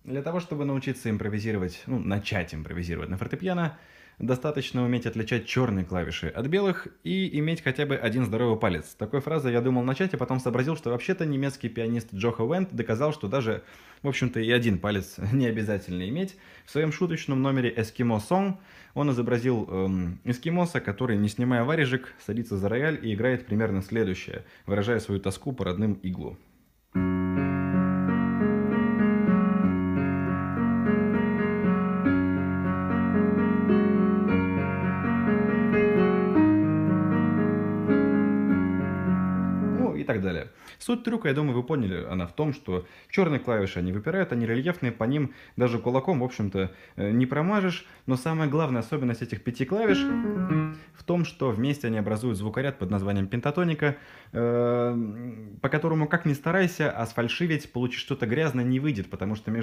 Для того, чтобы научиться импровизировать, ну, начать импровизировать на фортепиано, достаточно уметь отличать черные клавиши от белых и иметь хотя бы один здоровый палец. С такой фразой я думал начать, а потом сообразил, что вообще-то немецкий пианист Джохо Вент доказал, что даже, в общем-то, и один палец не обязательно иметь. В своем шуточном номере «Эскимо Сон» он изобразил эскимоса, который, не снимая варежек, садится за рояль и играет примерно следующее, выражая свою тоску по родным иглу. Ну и так далее. Суть трюка, я думаю, вы поняли, она в том, что черные клавиши, они выпирают, они рельефные, по ним даже кулаком, в общем-то, не промажешь. Но самая главная особенность этих 5 клавиш в том, что вместе они образуют звукоряд под названием пентатоника, по которому, как ни старайся, а сфальшивить, получить что-то грязное не выйдет, потому что между